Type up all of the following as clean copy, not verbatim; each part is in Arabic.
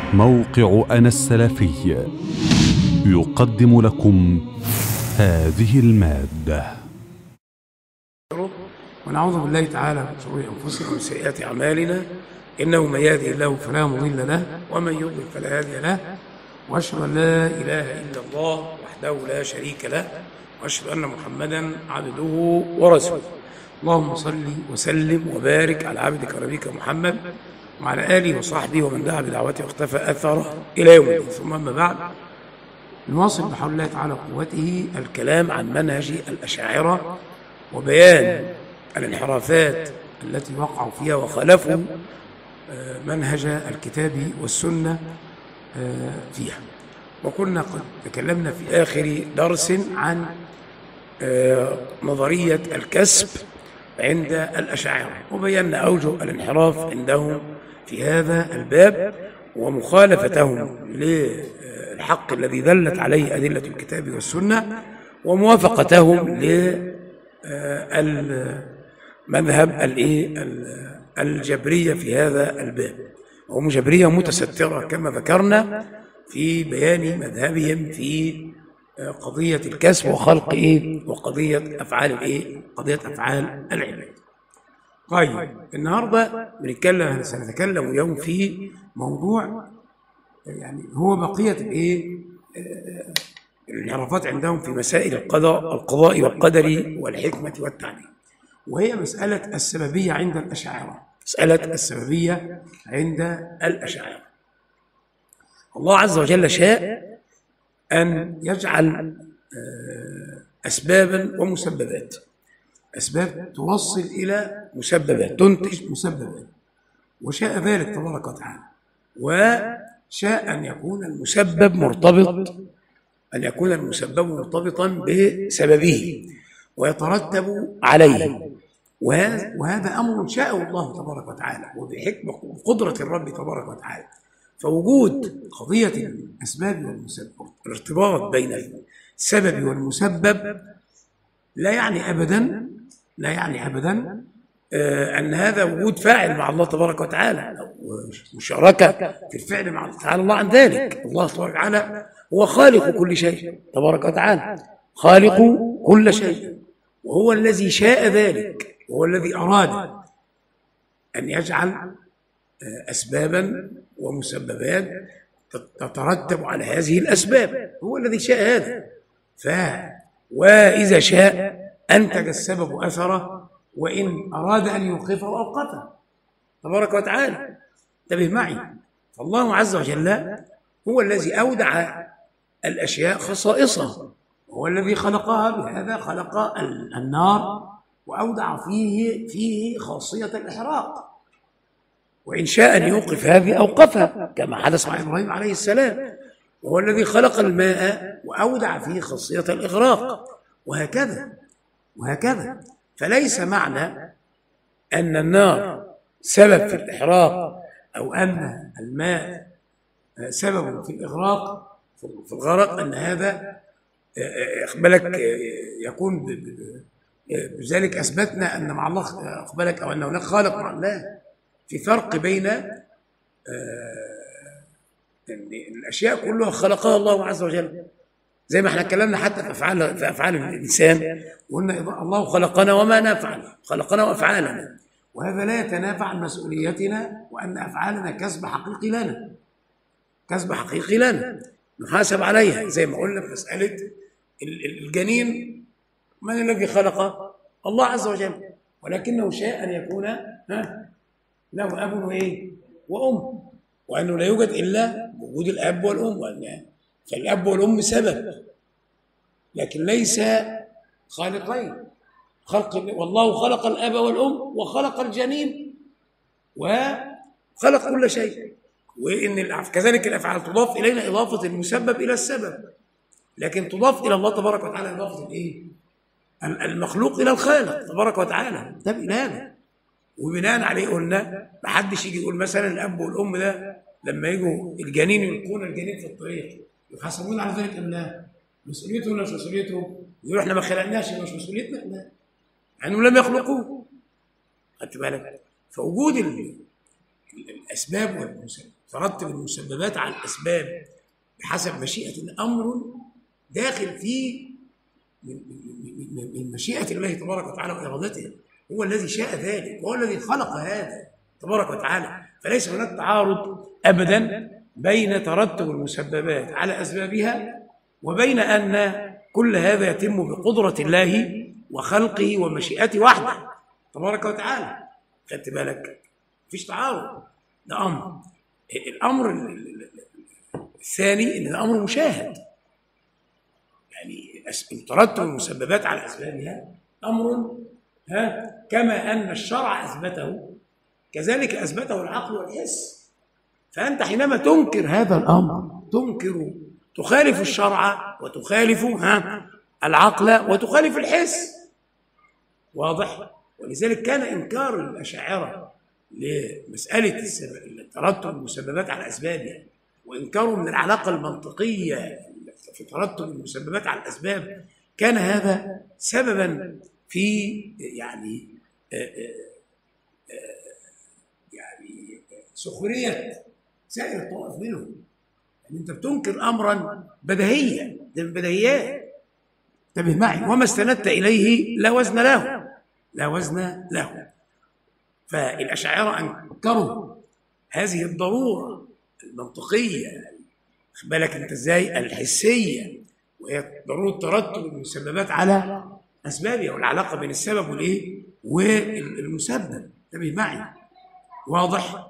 موقع أنا السلفي يقدم لكم هذه المادة. ونعوذ بالله تعالى من شرور أنفسنا ومن سيئات أعمالنا، إنه من يهده الله فلا مضل له ومن يضلل فلا هادي له، وأشهد أن لا إله إلا الله وحده لا شريك له، وأشهد أن محمدا عبده ورسوله. اللهم صل وسلم وبارك على عبدك ونبيك محمد وعلى آله وصحبه ومن دعا بدعوته واختفى أثره إلى يوم الدين. ثم أما بعد، نواصل بحول الله تعالى وقوته الكلام عن منهج الأشاعرة وبيان الانحرافات التي وقعوا فيها وخالفوا منهج الكتاب والسنة فيها. وكنا قد تكلمنا في آخر درس عن نظرية الكسب عند الأشاعرة، وبينا أوجه الانحراف عندهم في هذا الباب ومخالفتهم للحق الذي دلت عليه أدلة الكتاب والسنة، وموافقتهم للمذهب الجبرية في هذا الباب، وهم جبرية متسترة كما ذكرنا في بيان مذهبهم في قضية الكسب وخلق وقضية أفعال قضية أفعال العباد. طيب، النهارده سنتكلم اليوم في موضوع يعني هو بقية الانحرافات عندهم في مسائل القضاء والقدر والحكمة والتعليم، وهي مسألة السببية عند الأشاعرة. مسألة السببية عند الأشاعرة، الله عز وجل شاء أن يجعل أسبابا ومسببات، أسباب توصل إلى مسببات تنتج مسببات، وشاء ذلك تبارك وتعالى، وشاء أن يكون المسبب مرتبطا بسببه ويترتب عليه، وهذا أمر شاءه الله تبارك وتعالى وبحكمة وقدرة الرب تبارك وتعالى. فوجود قضية الأسباب والمسبب، الارتباط بين السبب والمسبب، لا يعني أبدا أن هذا وجود فاعل مع الله تبارك وتعالى أو مشاركة في الفعل مع الله تعالى. الله عن ذلك، الله تبارك وتعالى هو خالق كل شيء تبارك وتعالى، خالق كل شيء، وهو الذي شاء ذلك، وهو الذي أراد أن يجعل أسبابا ومسببات تترتب على هذه الأسباب، هو الذي شاء هذا. وإذا شاء أنتج السبب أثره، وإن أراد أن يوقفه أوقفه تبارك وتعالى. انتبه معي، فالله عز وجل هو الذي أودع الأشياء خصائصها، هو الذي خلقها، بهذا خلق النار وأودع فيه خاصية الإحراق، وإن شاء أن يوقف هذه أوقفها كما حدث مع إبراهيم عليه السلام، وهو الذي خلق الماء وأودع فيه خاصية الإغراق، وهكذا. فليس معنى أن النار سبب في الإحراق أو أن الماء سبب في الإغراق في الغرق أن هذا أقبلك يكون بذلك أثبتنا أن مع الله أقبلك أو أن هناك خالق مع الله. في فرق بين الأشياء كلها خلقها الله عز وجل، زي ما احنا اتكلمنا حتى في أفعال الإنسان، وقلنا الله خلقنا وما نفعل، خلقنا وأفعالنا، وهذا لا يتنافى عن مسؤوليتنا، وأن أفعالنا كسب حقيقي لنا نحاسب عليها. زي ما قلنا في مسألة الجنين، من الذي خلقه؟ الله عز وجل، ولكنه شاء أن يكون له أب وأم، وأنه لا يوجد إلا وجود الأب والأم، فالأب والأم سبب لكن ليس خالقين. والله خلق الأب والأم وخلق الجنين وخلق كل شيء، وإن كذلك الأفعال تضاف إلينا إضافة المسبب إلى السبب، لكن تضاف إلى الله تبارك وتعالى إضافة المخلوق إلى الخالق تبارك وتعالى. انتبه إلى هذا، وبناء عليه قلنا ما حدش يجي يقول مثلا الأب والأم ده لما يجوا الجنين يلقون الجنين في الطريق يحاسبون على ذلك أم لا؟ مسؤوليته ولا مش مسؤوليته؟ يقولوا احنا ما خلقناش، مش مسؤوليتنا؟ لا، يعني لم يخلقوه. خدت بالك؟ فوجود الأسباب ترتب المسببات على الأسباب بحسب مشيئة الأمر داخل فيه من مشيئة الله تبارك وتعالى وإرادته. هو الذي شاء ذلك وهو الذي خلق هذا تبارك وتعالى. فليس هناك تعارض أبدا بين ترتب المسببات على أسبابها وبين أن كل هذا يتم بقدرة الله وخلقه ومشيئته وحده تبارك وتعالى. خدت بالك؟ مفيش تعارض. ده أمر. الأمر الثاني إن الأمر مشاهد، يعني ترتب المسببات على أسبابها أمر كما أن الشرع أثبته كذلك أثبته العقل والحس. فأنت حينما تنكر هذا الأمر تخالف الشرع وتخالف العقل وتخالف الحس. واضح؟ ولذلك كان إنكار الأشاعرة لمسألة ترتب المسببات على أسبابها وإنكاره من العلاقة المنطقية في ترتب المسببات على الأسباب كان هذا سببا في يعني سخرية سائر الطوائف منهم. يعني أنت بتنكر أمرا بديهيا، ده من بديهيات. انتبه معي، وما استندت إليه لا وزن له. فالأشاعرة أنكروا هذه الضرورة المنطقية، خد بالك أنت إزاي، الحسية، وهي ضرورة ترتب المسببات على أسبابها والعلاقة بين السبب والمسبب. انتبه معي، واضح؟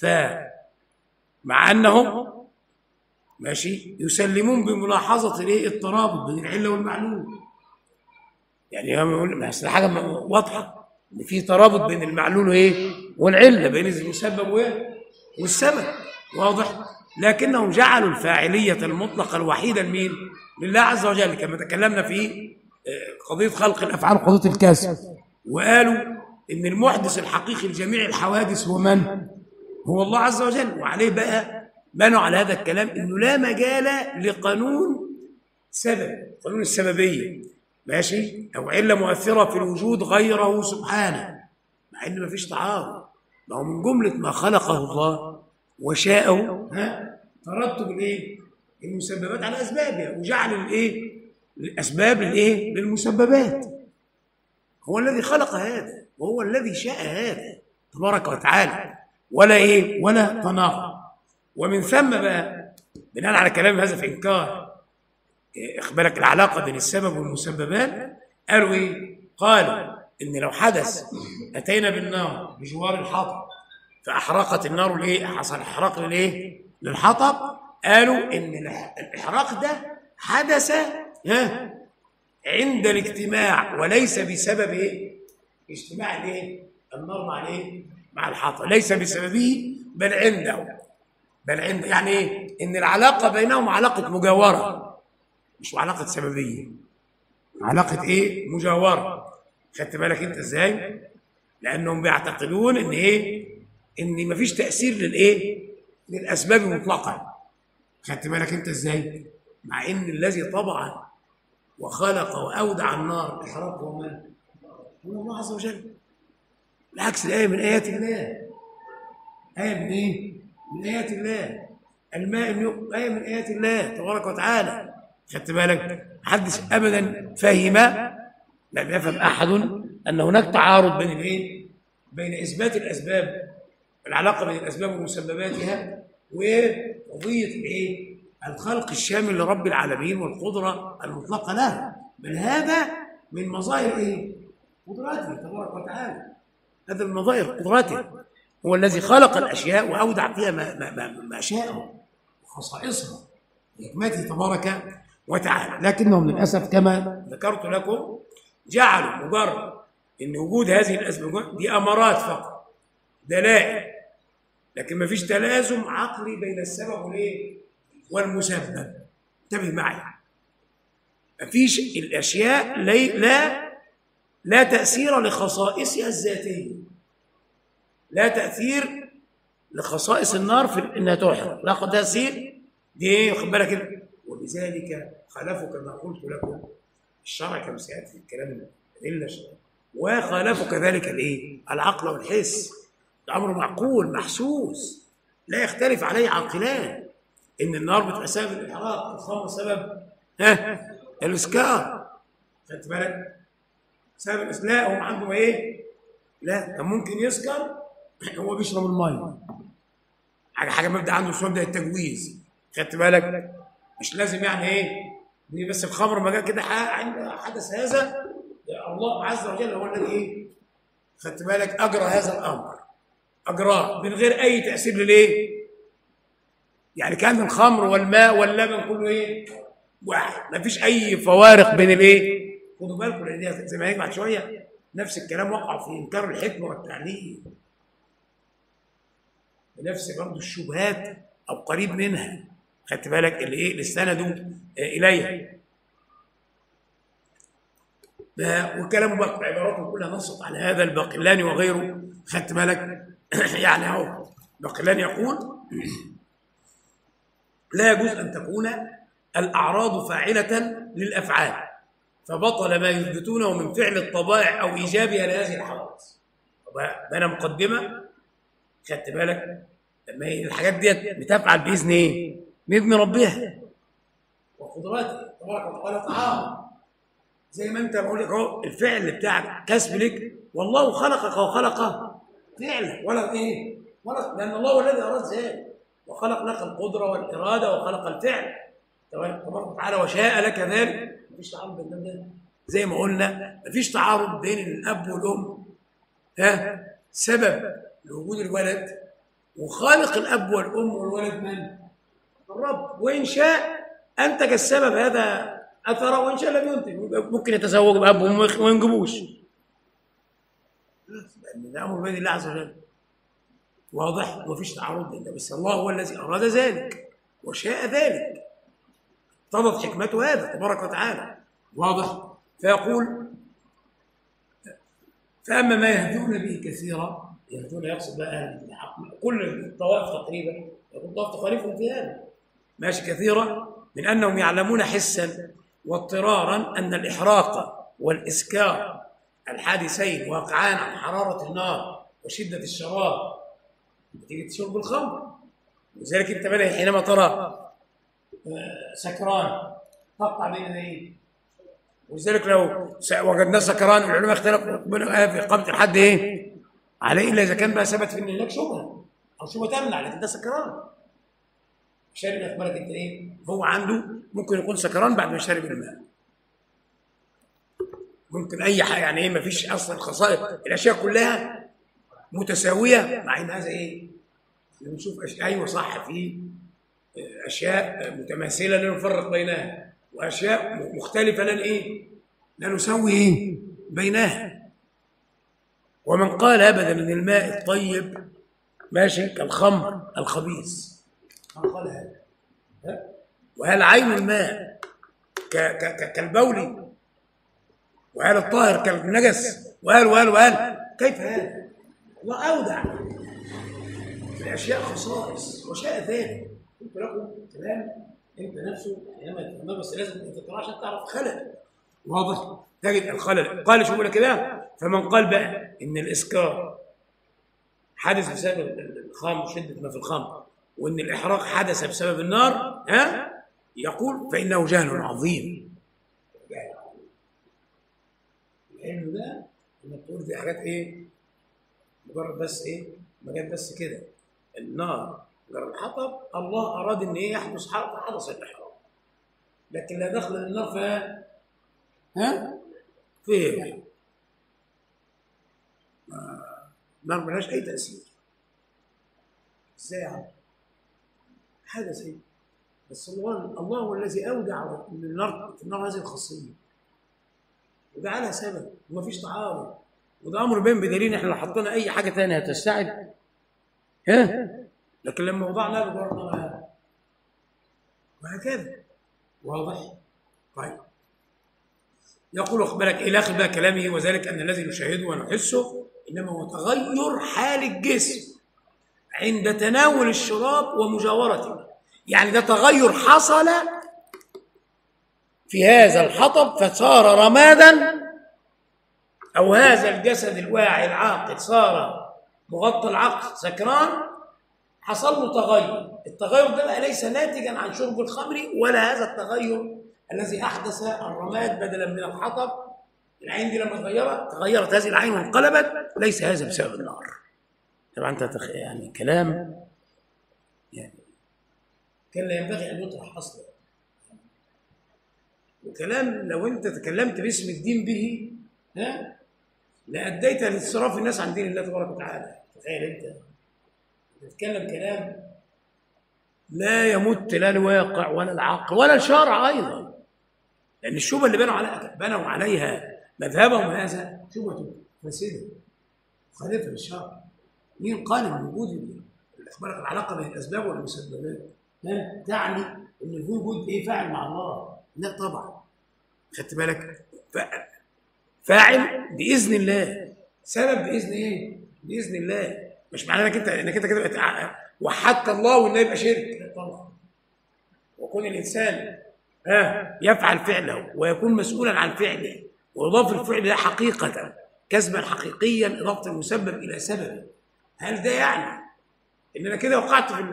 فمع أنهم ماشي يسلمون بملاحظة الترابط بين العلة والمعلول. يعني يقول حاجة واضحة إن في ترابط بين المعلول والعلة، بين المسبب والسبب. واضح؟ لكنهم جعلوا الفاعلية المطلقة الوحيدة لمين؟ لله عز وجل، كما تكلمنا في قضية خلق الأفعال وقضية الكسب، وقالوا إن المحدث الحقيقي لجميع الحوادث هو من؟ هو الله عز وجل. وعليه بقى بنوا على هذا الكلام إنه لا مجال لقانون سبب، قانون السببية، ماشي، أو علة مؤثرة في الوجود غيره سبحانه، مع إن ما فيش تعارض. ما هو من جملة ما خلقه الله وشاءه ترتب المسببات على أسبابها، وجعل الأسباب للمسببات. هو الذي خلق هذا وهو الذي شاء هذا تبارك وتعالى، ولا تناقض. ومن ثم بقى بناء على كلام هذا في إنكار إخبارك العلاقة بين السبب والمسببات، قالوا قالوا إن لو حدث أتينا بالنار بجوار الحطب فأحرقت النار حصل إحراق للحطب، قالوا إن الإحراق ده حدث عند الاجتماع وليس بسبب اجتماع النار مع الحطب، ليس بسببه بل عنده. يعني إن العلاقة بينهم علاقة مجاورة، مش علاقة سببية، علاقة مجاورة. خدت بالك أنت إزاي؟ لأنهم بيعتقدون إن مفيش تأثير للأسباب مطلقا. خدت بالك أنت إزاي؟ مع إن الذي طبع وخلق وأودع النار إحراق هو من؟ هو الله عز وجل. بالعكس، الآية من آيات الله. آية من من آيات الله. الماء آية من آيات الله تبارك وتعالى. خدت بالك؟ محدش أبدا فهم، لم يفهم أحد أن هناك تعارض بين إثبات الأسباب، العلاقة بين الأسباب ومسبباتها، وقضية الخلق الشامل لرب العالمين والقدرة المطلقة له. بل هذا من مظاهر قدرته تبارك وتعالى. هذا من مظاهر قدرته. هو الذي خلق الأشياء وأودع فيها ما شاءه وخصائصها بحكمته تبارك وتعالى. لكنهم للأسف كما ذكرت لكم جعلوا مجرد أن وجود هذه الأسباب دي أمارات فقط، دلائل، لكن ما فيش تلازم عقلي بين السبب والمسبب. انتبه معي، ما فيش الأشياء لا تأثير لخصائصها الذاتية، لا تأثير لخصائص النار في إنها تحرق، لا تأثير دي، خد بالك. ولذلك خالفوا كما قلت لكم الشرع كما سيأتي في الكلام إلا الشرع، وخالفوا كذلك العقل والحس. ده أمر معقول محسوس، لا يختلف عليه عاقلان ان النار بتبقى سبب الاحراق، الخمر سبب الاسكار. خدت بالك؟ سبب الاسلاء هم عنده ايه؟ لا، كان ممكن يسكر هو بيشرب الميه، حاجه مبدا عنده شويه مبدا التجويز. خدت بالك؟ مش لازم يعني ايه دي بس الخمر ما جاء كده حدث هذا، الله عز وجل هو الذي ايه؟ خدت بالك؟ اجرى هذا الامر، اجراه من غير اي تاثير للايه؟ يعني كان الخمر والماء واللبن كله ايه؟ واحد، ما فيش اي فوارق بين الايه؟ خدوا بالكم لان دي زي ما هيجي بعد شويه نفس الكلام وقع في انكار الحكمه والتعليل، بنفس برضه الشبهات او قريب منها. خدت بالك اللي ايه؟ اللي استندوا اليها. وكلامه بقى عباراته كلها نصت على هذا الباقلاني وغيره. خدت بالك؟ يعني اهو باقلاني يقول لا يجوز ان تكون الاعراض فاعله للافعال فبطل ما يثبتونه من فعل الطبائع او ايجابها لهذه الحوادث. انا مقدمه. خدت بالك؟ لما هي الحاجات ديت بتفعل باذن ايه؟ باذن ربها وقدراته تبارك وتعالى تعالى. زي ما انت بقول لك اهو الفعل بتاعك كسب لك، والله خلقك وخلق فعلا ولا ايه؟ ولا لان الله هو الذي اراد ذلك وخلق لك القدره والاراده وخلق الفعل تبارك وتعالى وشاء لك ذلك. مفيش تعارض بين ده، زي ما قلنا مفيش تعارض بين الاب والام سبب لوجود الولد، وخالق الاب والام والولد من؟ الرب، وان شاء انتج السبب هذا اثره وان شاء لم ينتج، ممكن يتزوج باب وما ينجبوش، لان ده امر بين الله عز وجل واضح ومفيش تعارض بين ده، بس الله هو الذي اراد ذلك وشاء ذلك، اقتضت حكمته هذا تبارك وتعالى واضح. فيقول فاما ما يهدون به كثيرا، يهدون يقصد بقى كل الطوائف تقريبا، يقول طائف تخالفهم في هذا ماشي كثيرا، من انهم يعلمون حسا واضطرارا ان الاحراق والاسكار الحادثين واقعان عن حراره النار وشده الشراب نتيجه شرب الخمر. لذلك انت بدأ حينما ترى سكران تقطع بين ايه؟ ولذلك لو وجدناه سكران والعلماء اختلفوا في قبض الحد ايه؟ عليه الا اذا كان بقى ثبت في ان هناك شبهه او شبهه تمنع، لكن ده سكران شارب اخبارك انت ايه؟ هو عنده ممكن يكون سكران بعد ما شرب الماء، ممكن اي حاجه يعني ايه؟ ما فيش اصلا خصائص، الاشياء كلها متساويه، مع ان هذا ايه؟ بنشوف اشياء ايوه صح، في اشياء متماثله لا نفرق بينها واشياء مختلفه لا ايه؟ لا نسوي ايه؟ بينها. ومن قال ابدا من الماء الطيب ماشي كالخمر الخبيث، من قال هذا؟ وهل عين الماء كالبول؟ وهل الطاهر كالنجس؟ وهل كيف هذا؟ الله اودع في الاشياء خصائص وشاء ذلك. قلت لكم كلام انت نفسه حينما تفهمه بس لازم انت تقرا عشان تعرف خلل واضح، تجد الخلل. قال شو بيقول كده؟ فمن قال بقى ان الاسكار حدث بسبب الخمر شده ما في الخمر وان الاحراق حدث بسبب النار يقول فانه جهل عظيم. العلم ده انك تقول دي حاجات ايه؟ مجرد بس ايه؟ مجرد بس كده النار مجرد الحطب، الله اراد ان ايه؟ يحدث حدث الاحراق، لكن لا دخل للنار في ايه؟ النار ملهاش اي تاثير. ازاي يعني؟ حدث ايه؟ بس الله هو الذي اودع من النار في النار هذه الخاصيه وجعلها سبب ومفيش تعارض، وده امر بين بدليل احنا لو حطينا اي حاجه ثانيه هتستعد لكن لما وضعنا بجرنا وهكذا واضح. طيب يقول اخبرك الى اخر بقى كلامه وذلك ان الذي نشاهده ونحسه انما هو تغير حال الجسم عند تناول الشراب ومجاورته، يعني ده تغير حصل في هذا الحطب فصار رمادا، او هذا الجسد الواعي العاقل صار مغطى العقل سكران، حصل له تغير، التغير ده بقى ليس ناتجا عن شرب الخمر، ولا هذا التغير الذي احدث الرماد بدلا من الحطب. العين دي لما تغيرت هذه العين وانقلبت، ليس هذا بسبب النار. طبعا انت يعني كلام يعني كان لا ينبغي ان يطرح اصلا، وكلام لو انت تكلمت باسم الدين به لاديت لانصراف الناس عن دين الله تبارك وتعالى. تخيل انت تتكلم كلام لا يمت لا الواقع ولا العقل ولا الشرع ايضا، لان الشبهه اللي بنوا عليها مذهبهم هذا شبهه فاسده مخالفه للشرع. مين قال ان وجود اخبارك العلاقه بين الاسباب والمسببات تعني ان الوجود ايه فاعل مع الله؟ لا طبعا. خدت بالك؟ فاعل باذن الله، سبب باذن ايه؟ باذن الله. مش معناه انك انت كده وحدت الله وانه يبقى شرك، لا طبعا. وكون الانسان يفعل فعله ويكون مسؤولا عن فعله ويضاف الفعل ده حقيقه كسبا حقيقيا اضافه المسبب الى سببه، هل ده يعني ان انا كده وقعت في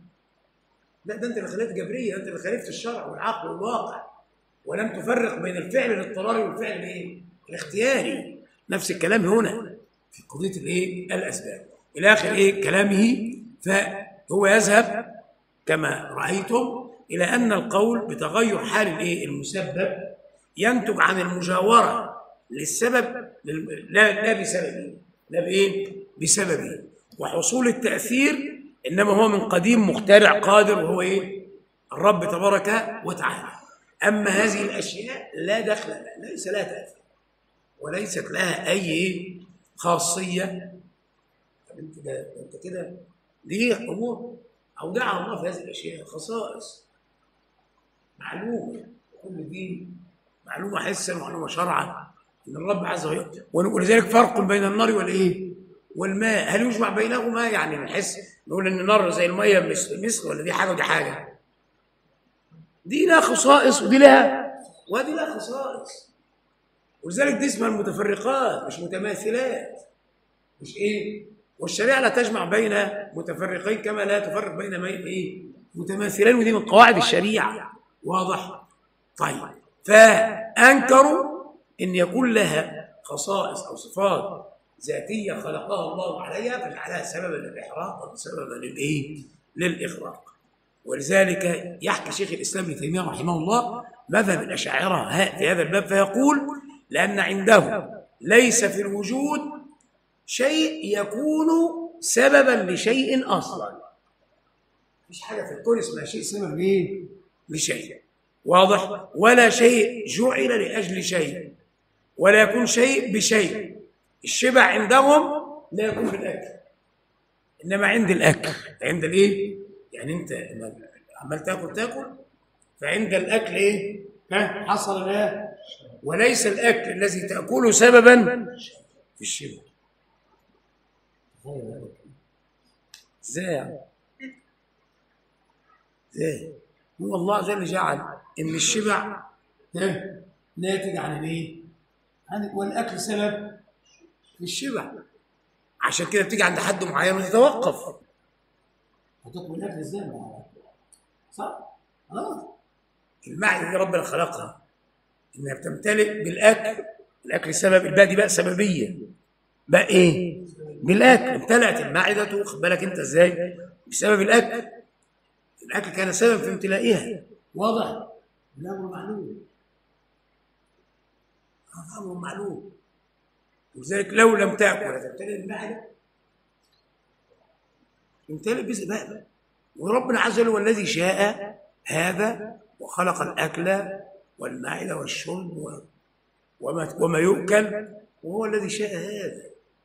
لا، ده انت اللي خليت جبريه، انت اللي خالفت الشرع والعقل والواقع، ولم تفرق بين الفعل الاضطراري والفعل الايه؟ الاختياري. نفس الكلام هنا في قضيه الايه؟ الاسباب. الى اخر كلامه. فهو يذهب كما رايتم الى ان القول بتغير حال المسبب ينتج عن المجاوره للسبب لا بسببه، لا بسببه. وحصول التاثير انما هو من قديم مخترع قادر، وهو الرب تبارك وتعالى. اما هذه الاشياء لا دخل لها، ليس لها تاثير وليست لها اي خاصيه. طب انت كده ليه امور اودعها الله في هذه الاشياء خصائص معلومه، كل دين معلومه حسا ومعلومه شرعا ان الرب عز وجل. ولذلك فرق بين النار والماء، هل يجمع بينهما؟ يعني نحس نقول ان النار زي الميه مثل، ولا دي حاجه ودي حاجه؟ دي لها خصائص ودي لها خصائص. ولذلك دي اسمها المتفرقات مش متماثلات، مش والشريعه لا تجمع بين متفرقين كما لا تفرق بين متماثلين، ودي من قواعد الشريعه. واضح؟ طيب، فانكروا ان يكون لها خصائص او صفات ذاتيه خلقها الله عليها فجعلها سببا للاحراق وسببا للاغراق. ولذلك يحكي شيخ الاسلام ابن تيميه رحمه الله مذهب الاشاعره في هذا الباب، فيقول: لان عنده ليس في الوجود شيء يكون سببا لشيء اصلا. مفيش حاجه في الكون اسمها شيء سبب لشيء. واضح؟ ولا شيء جعل لاجل شيء، ولا يكون شيء بشيء. الشبع عندهم لا يكون بالاكل، انما عند الاكل، عند يعني انت عمال تاكل فعند الاكل حصل وليس الاكل الذي تاكله سببا في الشبع. ازاي؟ هو الله عز وجل جعل ان الشبع ناتج عن والاكل سبب في الشبع. عشان كده بتيجي عند حد معين وتتوقف. هتاكل الاكل ازاي؟ صح؟ المعده دي ربنا خلقها انها بتمتلئ بالاكل. الاكل سبب، الباقي دي بقى سببيه. بقى بالاكل امتلأت المعده. خد بالك انت ازاي؟ بسبب الاكل. الاكل كان سبب في امتلائها. واضح؟ الامر معلوم. امر معلوم. ولذلك لو لم تاكل وتمتلئ المعده امتلئ بسبب. وربنا عز وجل هو الذي شاء هذا وخلق الاكل والمعده والشرب وما يؤكل، وهو الذي شاء هذا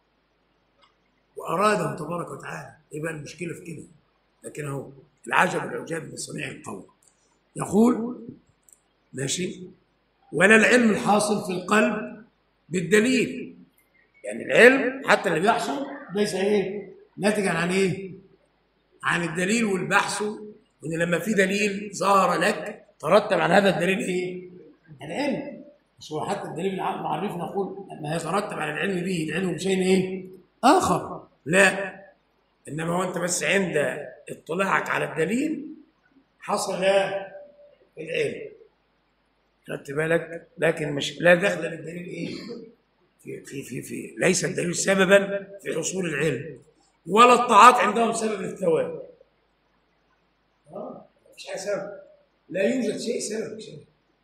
واراده تبارك وتعالى. يبقى المشكله في كده. لكن هو العجب والعجاب من صنيع القول. يقول ماشي: ولا العلم الحاصل في القلب بالدليل. يعني العلم حتى اللي بيحصل ليس ناتجا عن عن الدليل والبحث، وان لما في دليل ظهر لك ترتب عن هذا الدليل العلم. مش هو حتى الدليل العريف نقول ما يترتب على العلم به العلم بشيء اخر. لا، انما هو انت بس عند اطلاعك على الدليل حصل العلم، خدت بالك؟ لكن مش لا دخل للدليل ايه في ليس الدليل سببا في حصول العلم، ولا الطاعات عندهم سبب للثواب. مفيش حاجه سبب، لا يوجد شيء سبب شيء.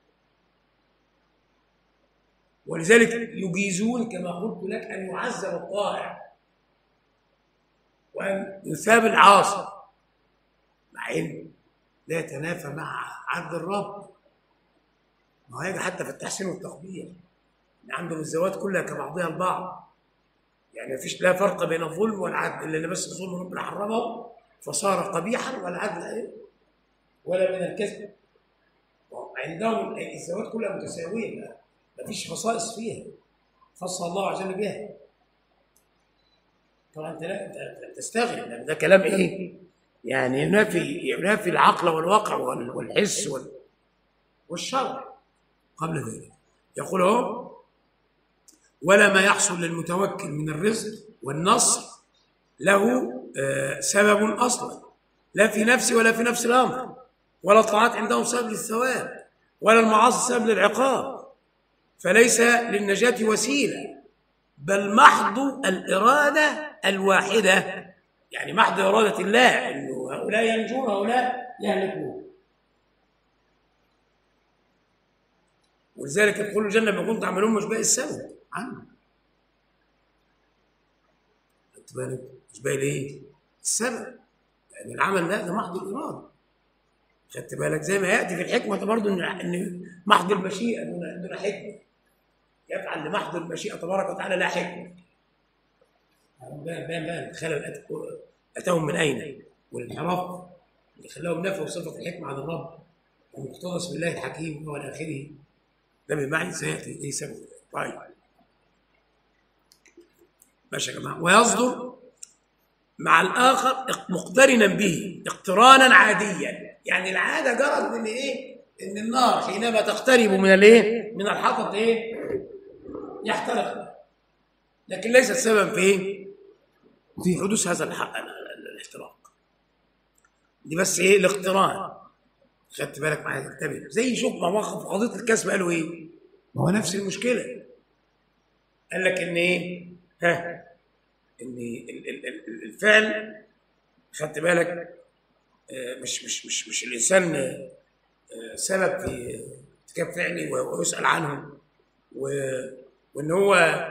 ولذلك يجيزون كما قلت لك ان يعذب الطائع وان يثاب العاصي، مع ان لا يتنافى مع عدل الرب. ما هو هيجي حتى في التحسين والتقبيح ان عندهم الزوات كلها كبعضها البعض، يعني مفيش لا فرق بين الظلم والعدل، الا بس الظلم ربنا حرمه فصار قبيحا، والعدل ولا من الكذب. عندهم الزوات كلها متساويه، ما فيش خصائص فيها خص الله عز وجل بها. طبعا انت لا تستغرب، لان ده كلام ايه؟ يعني ينافي العقل والواقع والحس والشرع. قبل ذلك يقول اهو: ولا ما يحصل للمتوكل من الرزق والنصر له سبب اصلا، لا في نفسه ولا في نفس الامر، ولا الطاعات عندهم سبب للثواب، ولا المعاصي سبب للعقاب، فليس للنجاة وسيلة، بل محض الإرادة الواحدة، يعني محض إرادة الله أنه هؤلاء ينجون هؤلاء يهلكون. ولذلك يدخلوا الجنة بما كنتم تعملون مش باقي السبب عنه. خدت بالك؟ مش باقي ليه؟ السبب، يعني العمل ده محض الإرادة. خدت بالك؟ زي ما يأتي في الحكمة برضه إن محض المشيئة دون حكمة، يفعل لمحض المشيئة تبارك وتعالى لا حكمة. بان الخلل أتاهم من أين؟ والانحراف اللي خلاهم نفوا صفة الحكمة عن الرب ومقتبس بالله الحكيم وإلى آخره، ده بمعنى سيأتي إيه سبب. طيب ماشي يا جماعة. ويصدر مع الآخر مقترنا به اقترانا عاديا، يعني العادة جرت من إيه؟ إن النار حينما تقترب من الإيه؟ من الحطب إيه؟ يحترق، لكن ليست سببا في إيه؟ في حدوث هذا الاحتراق. دي بس إيه؟ الاقتران. خدت بالك معايا؟ انتبه. زي شوف مواقف في قضية الكسب قالوا إيه؟ ما هو نفس المشكلة. قال لك إن إيه؟ ان الفعل، خدت بالك، مش الانسان سبب في ارتكاب فعلي ويسأل عنه، وان هو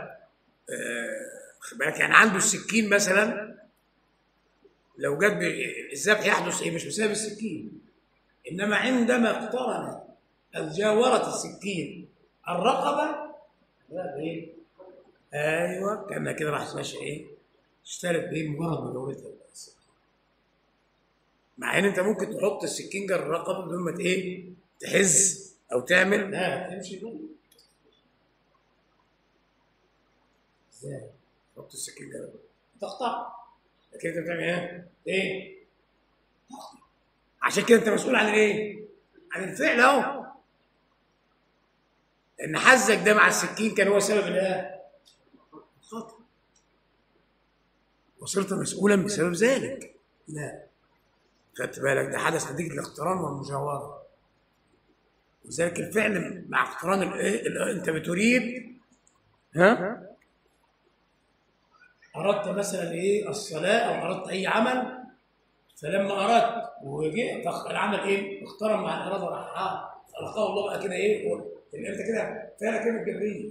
خد بالك يعني عنده السكين مثلا، لو جت الذبح يحدث ايه؟ مش بسبب السكين، انما عندما اقترن او جاورت السكين الرقبه ايه؟ ايوه كانها كده راح ماشي ايه؟ اشترك بايه؟ مجرد مجاورتها بس. مع ان انت ممكن تحط السكين جر الرقبه بدون ما ايه؟ تحز او تعمل، لا تمشي دول. ازاي؟ تحط السكين جر تقطع، لكن انت بتعمل ايه؟ ايه؟ تقطع. عشان كده انت مسؤول عن الايه؟ عن الفعل اهو. لان حزك ده مع السكين كان هو سبب الايه؟ خطأ، وصرت مسؤولا بسبب ذلك. لا، خدت بالك؟ ده حدث نتيجه الاقتران والمجاوره. ولذلك الفعل مع اقتران الايه؟ انت بتريد اردت مثلا ايه؟ الصلاه، او اردت اي عمل، فلما اردت وجئت العمل ايه؟ اقترن مع الاراده راح القاه الله بقى كده ايه؟ انت كده فعلا كلمه جبريه.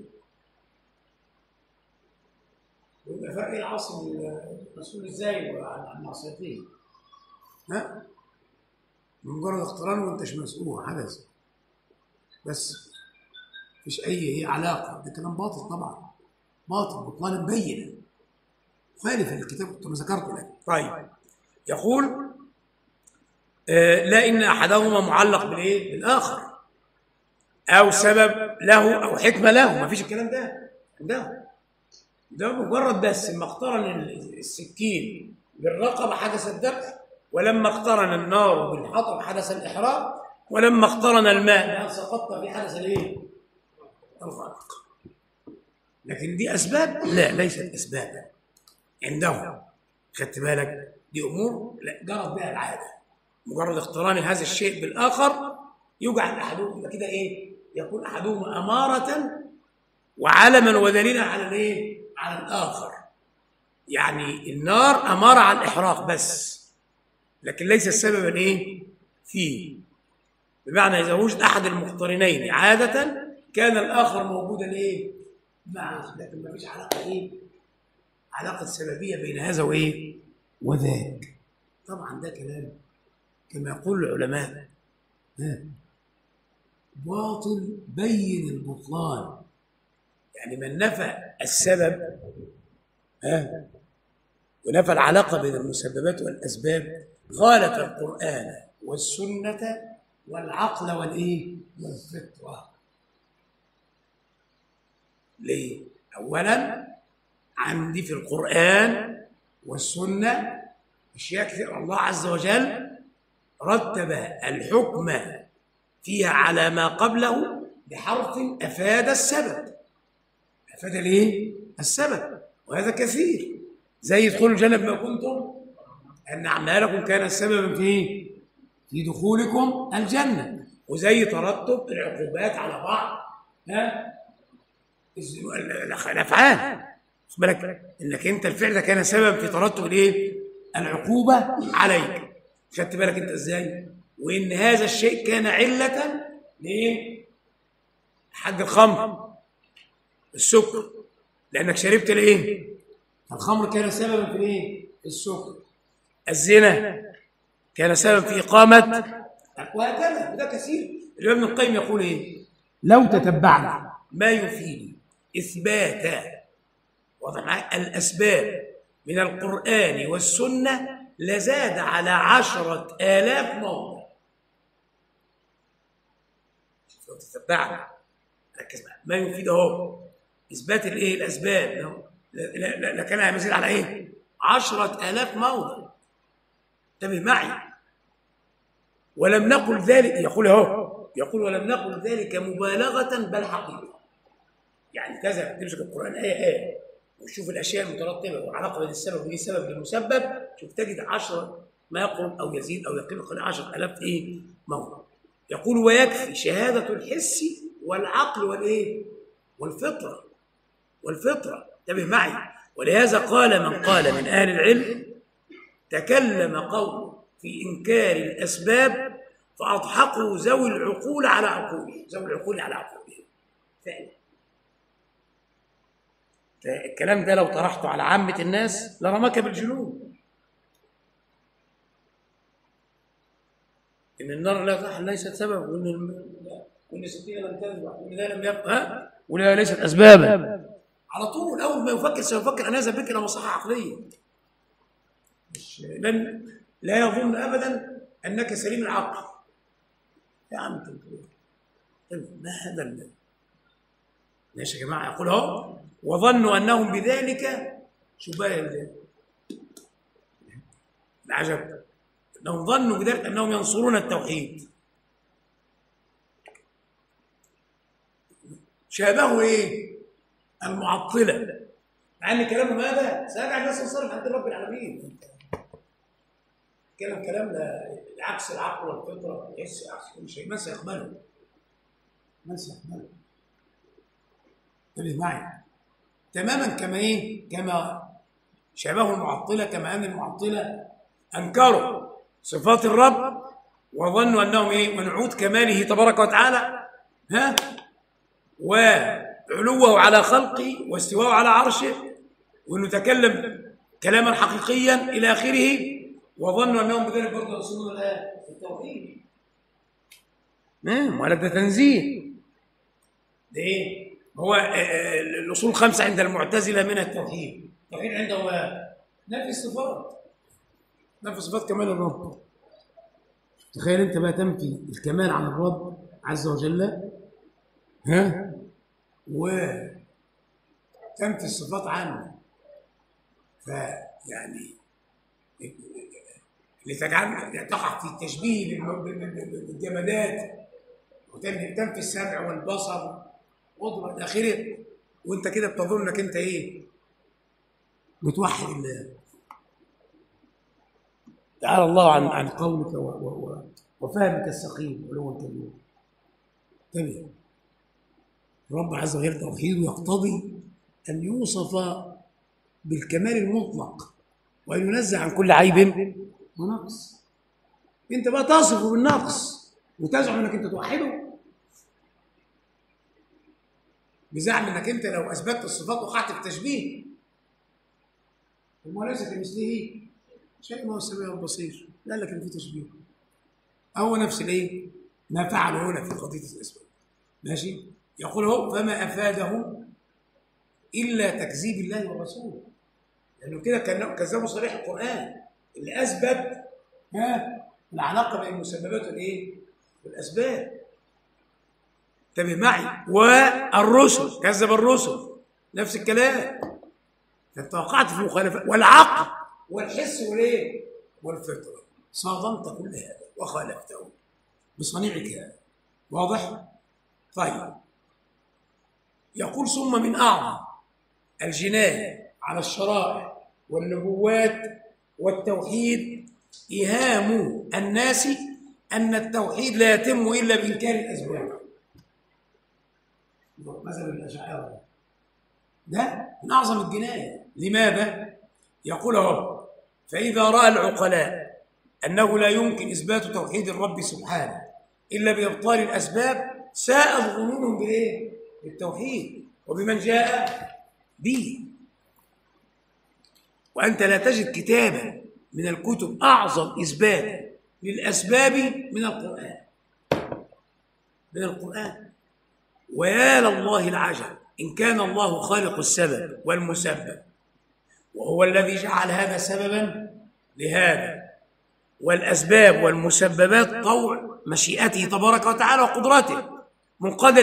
ويبقى فرق العاصي المسؤول ازاي عن معصيته؟ مجرد اقتران وانتش مسؤول حدث، بس مفيش اي علاقه. ده كلام باطل طبعا، باطل بطلان مبين خالف الكتاب كما ذكرت لك. طيب يقول لا ان احدهما معلق بالايه؟ بالاخر، او سبب له او حكمه له، مفيش الكلام ده مجرد بس لما اقترن السكين بالرقبه حدث الذبح، ولما اقترن النار بالحطب حدث الاحراق، ولما اقترن الماء لان سقطت في حدث الايه؟ الغرق. لكن دي اسباب؟ لا، ليست اسبابا عندهم. خدت بالك؟ دي امور لا جرت بها العاده، مجرد اقتران هذا الشيء بالاخر يجعل احدهما كده ايه؟ يكون احدهما اماره وعلما ودليلا على الايه؟ على الاخر. يعني النار اماره على الاحراق بس، لكن ليس سببا ايه؟ فيه. بمعنى اذا وجد احد المقترنين عاده كان الاخر موجودا ايه؟ معه، لكن ما فيش علاقه ايه؟ علاقه سببيه بين هذا وايه؟ وذاك. طبعا ده كلام كما يقول العلماء باطل بين البطلان. يعني من نفى السبب ونفى العلاقه بين المسببات والاسباب خالف القرآن والسنة والعقل والايه؟ والفطرة. ليه؟ أولا عندي في القرآن والسنة أشياء كثيرة الله عز وجل رتب الحكم فيها على ما قبله بحرف أفاد السبب. أفاد الايه؟ السبب، وهذا كثير. زي ادخلوا الجنة بما كنتم أن أعمالكم كانت سببا في دخولكم الجنة، وزي ترتب العقوبات على بعض الأفعال. خد بالك إنك أنت الفعل ده كان سبب في ترتب الإيه؟ العقوبة عليك. خدت بالك أنت إزاي؟ وإن هذا الشيء كان علة لإيه؟ حد الخمر، السكر، لأنك شربت الإيه؟ الخمر كان سببا في الإيه؟ السكر. الزنا كان سبب في إقامة، وهكذا. وده كثير. الإمام ابن القيم يقول إيه؟ لو تتبعنا ما يفيد إثبات وضع الأسباب من القرآن والسنة لزاد على 10,000 موضع. لو تتبعنا ركز معايا ما يفيد اهو إثبات الإيه؟ الأسباب لكان يزيد على إيه؟ 10,000 موضع. انتبه معي. ولم نقل ذلك، يقول اهو، يقول ولم نقل ذلك مبالغة بل حقيقة. يعني كذا تمسك القرآن آية وتشوف الأشياء المترتبة وعلاقة بين السبب وبين السبب للمسبب، شوف تجد 10 ما يقرب أو يزيد أو يقل 10,000 إيه؟ موضع. يقول ويكفي شهادة الحس والعقل والإيه؟ والفطرة. انتبه معي. ولهذا قال من قال من أهل العلم تكلم قوم في إنكار الأسباب فأضحكوا ذوي العقول على عقولهم. فعلا الكلام ده لو طرحته على عامة الناس لرماك بالجنون. إن النار ليست سبب، وإن السكينة لم تذبح، وإن ده لم يبقى ولا ليست أسبابا. على طول أول ما يفكر سيفكر أن هذا بك إلى مصلحة عقلية. لا يظن أبدا أنك سليم العقل. يا عم ما هذا ماشي يا جماعة. يقول اهو وظنوا أنهم بذلك شباب العجب، أنهم ظنوا بذلك أنهم ينصرون التوحيد. شابهوا إيه؟ المعطلة، مع أن كلامهم هذا سيجعل الناس ينصرف عند رب العالمين. كلام عكس العقل والفطرة والحس، عكس كل شيء. من سيقبله؟ انتبه معي. تماما كما شابهوا المعطلة، كما أن المعطلة أنكروا صفات الرب وظنوا أنهم ونعود كماله تبارك وتعالى وعلوه على خلقه واستواءه على عرشه وأنه تكلم كلاما حقيقيا إلى آخره، وظنوا أنهم بذلك برضه يصلون التوحيد. ولا ده تنزيه. ده إيه؟ هو الأصول 5 عند المعتزلة من التوحيد. التوحيد عنده نفي صفات كمال الرب. تخيل أنت بقى تنفي الكمال عن الرب عز وجل وتنفي الصفات عنه. فيعني لتجعل تقع في التشبيه بالجمادات وتنفي السمع والبصر وضع اخره، وانت كده بتظن انك انت بتوحد الله. تعالى الله عن قولك وفهمك السقيم ولو كبير. انتبه، الرب عز وجل توحيده يقتضي أن يوصف بالكمال المطلق وأن ينزه عن كل عيب ونقص. أنت بقى تصفه بالنقص وتزعم أنك أنت توحده بزعم أنك أنت لو أثبتت الصفات وقعت في تشبيه. وما ليس كمثله شيء، ما هو السميع البصير، لا لكن في تشبيه. هو نفس الايه؟ ما فعله هنا في قضيه الاسباب. ماشي؟ يقول هو فما افاده الا تكذيب الله ورسوله، لانه كده كذبوا صريح القران اللي اثبت العلاقه بين المسببات والايه؟ والاسباب. انتبه معي. والرسل كذب الرسل نفس الكلام، فانت وقعت في مخالفه. والعقل والحس والايه؟ والفطره، صادمت كل هذا وخالفته بصنيعك هذا. واضح؟ طيب، يقول ثم من اعظم الجناية على الشرائع والنبوات والتوحيد إيهام الناس أن التوحيد لا يتم إلا بإنكار الأسباب. مثلا الأشاعرة ده من أعظم الجناية. لماذا؟ يقول هو فإذا رأى العقلاء أنه لا يمكن إثبات توحيد الرب سبحانه إلا بإبطال الأسباب ساءت ظنونهم بالإيه؟ بالتوحيد وبمن جاء به. وأنت لا تجد كتابا من الكتب أعظم إثبات للأسباب من القرآن. ويا لله العجب إن كان الله خالق السبب والمسبب، وهو الذي جعل هذا سببا لهذا، والأسباب والمسببات طوع مشيئته تبارك وتعالى وقدرته منقادة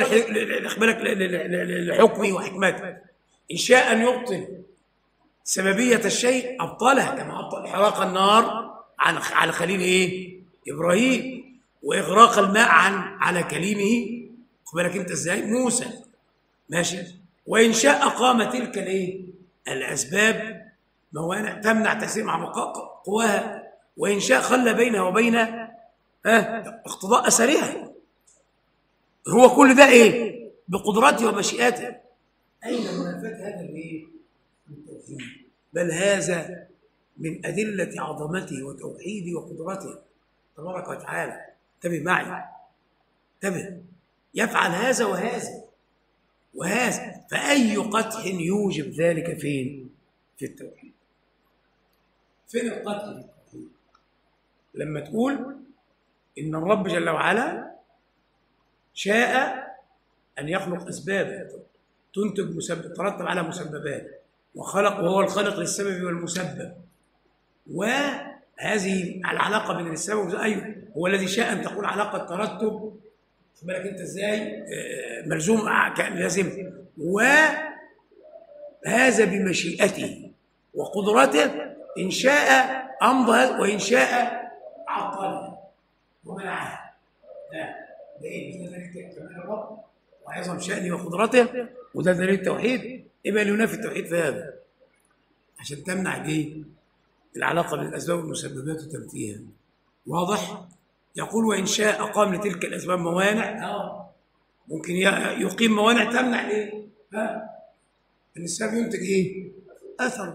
لحكمه وحكمته. إن شاء أن يبطل سببية الشيء أبطلها، كما أبطل إحراق النار على خليل إيه؟ إبراهيم، وإغراق الماء على كليمه بالك أنت إزاي؟ موسى. ماشي. وإن شاء قام تلك الإيه؟ الأسباب موانع تمنع تأثير مع قواها، وإن شاء خلى بينها وبين اقتضاء أثرها. هو كل ده إيه؟ بقدرته ومشيئته. أين منافاة هذا الإيه؟ التوحيد. بل هذا من أدلة عظمته وتوحيده وقدرته تبارك وتعالى. انتبه معي، انتبه. يفعل هذا وهذا فأي قدح يوجب ذلك فين؟ في التوحيد. فين القدح في التوحيد؟ لما تقول إن الرب جل وعلا شاء أن يخلق أسبابا تنتج مسبب ترتب على مسببات، وهو الخالق للسبب والمسبب، وهذه العلاقة بين السبب والمسبب. أيوه، هو الذي شاء أن تكون علاقة ترتب بالك أنت إزاي ملزوم لازم، وهذا بمشيئته وقدرته. إن شاء أمضى وإن شاء عطل ومنعها. ده إيه؟ ده دليل كمال الرب وعظم شأنه وقدرته، وده دليل التوحيد. إما ينافي التوحيد في هذا عشان تمنع دي العلاقة بين الأسباب والمسببات وتنفيها. واضح؟ يقول وإن شاء أقام لتلك الأسباب موانع. ممكن يقيم موانع تمنع إيه؟ أن السبب ينتج إيه؟ أثر.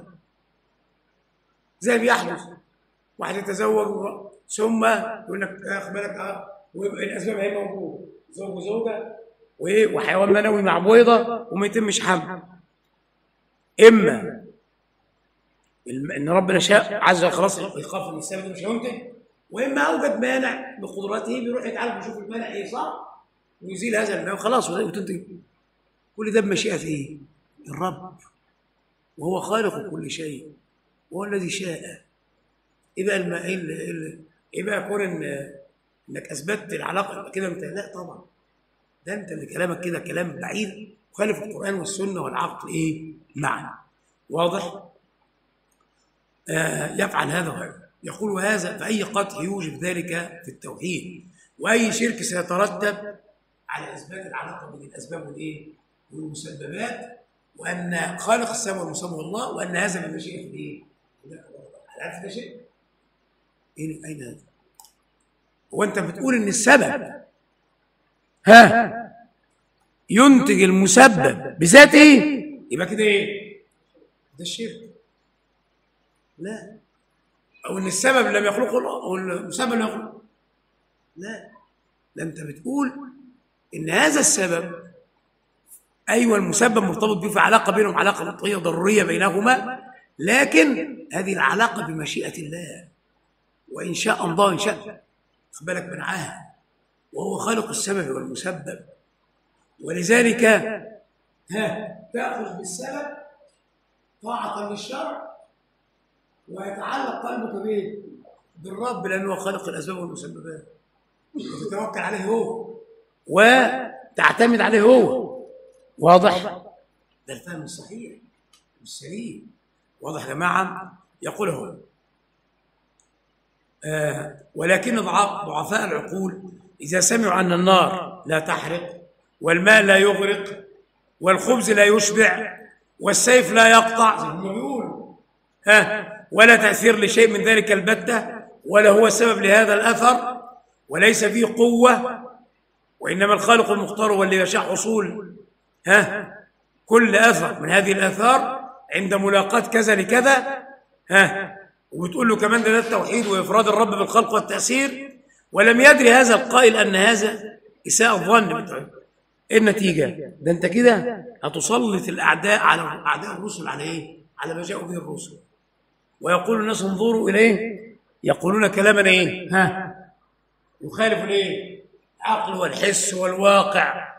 زي بيحدث واحد يتزوج ثم يقول لك خد بالك ويبقى الأسباب هي موجودة، زوج وزوجة وحيوان منوي مع بويضة وما يتمش حمل. إما إن ربنا شاء عز وجل خلاص يخاف إن السبب مش هينتج، واما اوجد مانع بقدرته بيروح يتعالج ويشوف المانع ايه صح ويزيل هذا المانع وخلاص وتنتج. كل ده بمشيئه ايه؟ الرب، وهو خالق كل شيء وهو الذي شاء. يبقى يكون انك اثبتت العلاقه كده لا طبعا، ده انت اللي كلامك كده كلام بعيد مخالف القران والسنه والعقل ايه معا. واضح؟ يفعل هذا وهذا. يقول وهذا فأي قدح يوجب ذلك في التوحيد، وأي شرك سيترتب على إثبات العلاقة بين الأسباب والإيه؟ والمسببات، وأن خالق السبب والمسبب الله، وأن هذا من مشيئة الإيه؟ عارف ده شيء؟ أين هذا؟ هو أنت بتقول إن السبب ينتج المسبب بذاته، يبقى كده إيه؟ ده الشرك. لا. أو إن السبب لم يخلقه الله أو المسبب لم يخلقه. لا. ده أنت بتقول إن هذا السبب أيوة المسبب مرتبط به، في علاقة بينهم، علاقة مطلقية ضرورية بينهما، لكن هذه العلاقة بمشيئة الله، وإن شاء الله إن شاء، خد بالك من عهد، وهو خالق السبب والمسبب. ولذلك تأخذ بالسبب طاعة للشرع، ويتعلق قلبك به بالرب لأنه خالق الأسباب والمسببات، وتتوكل عليه هو وتعتمد عليه هو. واضح؟ ده الفهم الصحيح السليم. واضح يا جماعة؟ يقول هو ولكن ضعفاء العقول إذا سمعوا أن النار لا تحرق، والماء لا يغرق، والخبز لا يشبع، والسيف لا يقطع زي ما بيقولوا، ولا تأثير لشيء من ذلك البتة، ولا هو سبب لهذا الأثر، وليس فيه قوة، وإنما الخالق المختار هو اللي يشاء حصول كل أثر من هذه الآثار عند ملاقاة كذا لكذا. وبتقول له كمان ده التوحيد وإفراد الرب بالخلق والتأثير، ولم يدري هذا القائل أن هذا إساءة الظن. النتيجة ده أنت كده هتسلط الأعداء على أعداء الرسل على إيه؟ على ما جاءوا به الرسل. ويقول الناس انظروا إليه، يقولون كلاما إيه؟ يخالف الإيه؟ العقل والحس والواقع.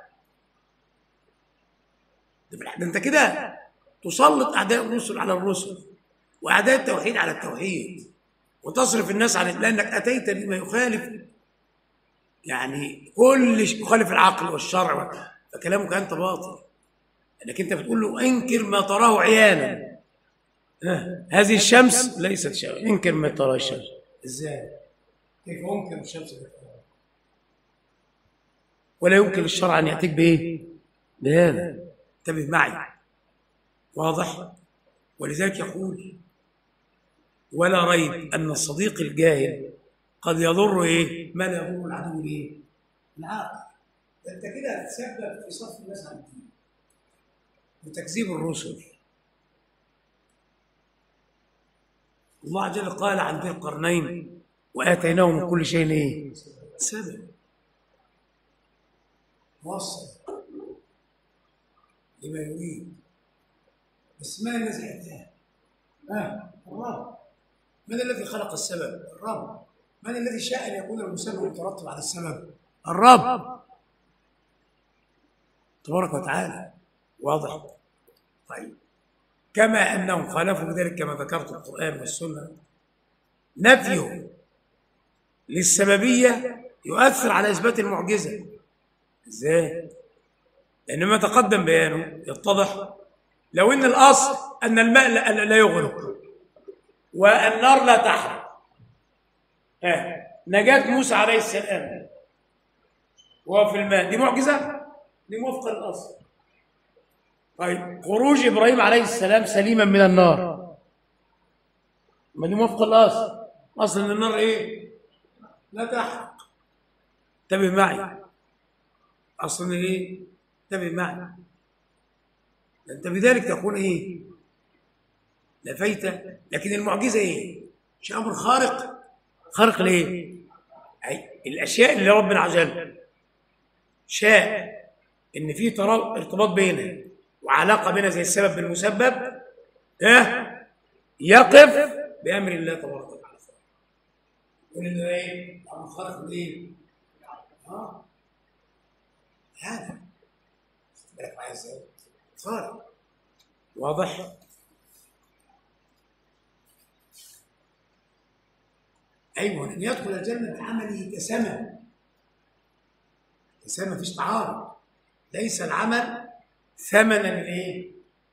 ده أنت كده تسلط أعداء الرسل على الرسل، وأعداء التوحيد على التوحيد، وتصرف الناس عن، لأنك أتيت بما يخالف يعني كل يخالف العقل والشرع، فكلامك أنت باطل، لأنك أنت بتقول له انكر ما تراه عيانا. هذه الشمس ليست شمس، انكر ما تراه الشمس. إزاي؟ كيف أنكر الشمس؟ ولا يمكن للشرع أن يأتيك بإيه؟ بهذا. انتبه معي. واضح؟ ولذلك يقول ولا ريب أن الصديق الجاهل قد يضر إيه؟ ما لا يضر العدو إيه؟ العاقل. أنت كده هتتسبب في صرف الناس عن الدين وتكذيب الرسل. الله عز وجل قال عن ذي القرنين وآتيناه من كل شيء إيه؟ سبب موصل لما يريد. بس ما الذي أتاه؟ الرب. من الذي خلق السبب؟ الرب. من الذي شاء أن يكون المسبب مترتب على السبب؟ الرب تبارك وتعالى. واضح؟ طيب كما أنهم خالفوا بذلك كما ذكرت القرآن والسنة، نفيه للسببية يؤثر على إثبات المعجزة. إزاي؟ لأن ما تقدم بيانه يتضح لو أن الأصل أن الماء لا يغرق والنار لا تحرق، نجاة موسى عليه السلام وهو في الماء دي معجزة؟ دي موافقة للأصل. طيب خروج إبراهيم عليه السلام سليما من النار، ما دي موافقة للأصل. أصل أن النار إيه؟ لا تحرق. انتبه معي. أصل إيه؟ انتبه معي. أنت بذلك تكون إيه؟ لفيت. لكن المعجزة إيه؟ شيء أمر خارق. خارق ليه؟ الأشياء اللي ربنا عز وجل شاء إن في ارتباط بينها وعلاقة بينها زي السبب بالمسبب، يقف بأمر الله تبارك وتعالى. يقول إنه إيه؟ أمر خارق لإيه؟ هذا بالك معايا إزاي؟ خارق. واضح؟ أيوه، أن يدخل الجنة بعمله كسمة. كسمة مفيش تعارض. ليس العمل ثمنا لإيه؟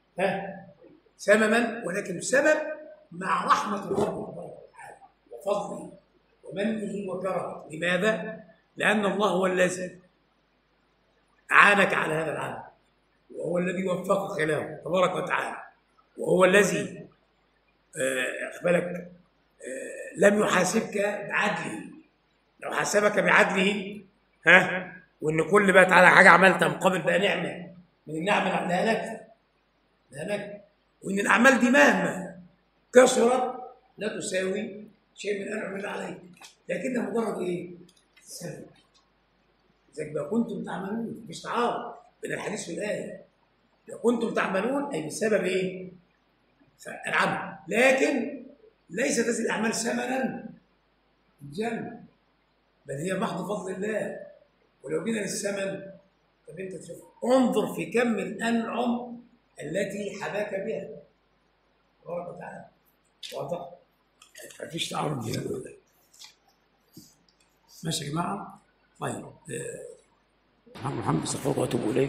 ثمنا، ولكن سبب مع رحمة الله وفضله ومنه وكرمه. لماذا؟ لأن الله هو الذي أعانك على هذا العمل، وهو الذي وفقك له تبارك وتعالى، وهو الذي أخبرك لم يحاسبك بعدله. لو حاسبك بعدله وان كل بقى تعالى حاجه عملتها مقابل بقى نعمه من النعم اللي عملها لك، وان الاعمال دي مهما كثرت لا تساوي شيء من انعم الله عليك، لكنها مجرد ايه؟ سبب. اذا ما كنتم تعملون، مش تعارض بين الحديث والايه. لو كنتم تعملون اي بسبب ايه؟ العمل، لكن ليست هذه الاعمال ثمنا الجنه، بل هي محض فضل الله. ولو جينا للثمن، طب انت تشوف، انظر في كم الانعم التي حباك بها تبارك وتعالى. واضح؟ مفيش تعارض بين دول. ماشي يا جماعه؟ طيب محمد استغفرك واتوب اليك.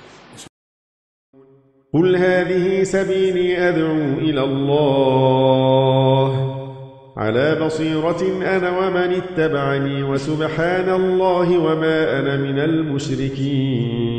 قل هذه سبيلي أدعو إلى الله على بصيرة أنا ومن اتبعني، وسبحان الله وما أنا من المشركين.